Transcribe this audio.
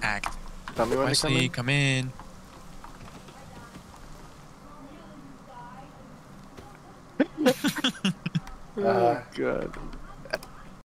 packed. Tell me when to come Wesley, in. come in. Oh god.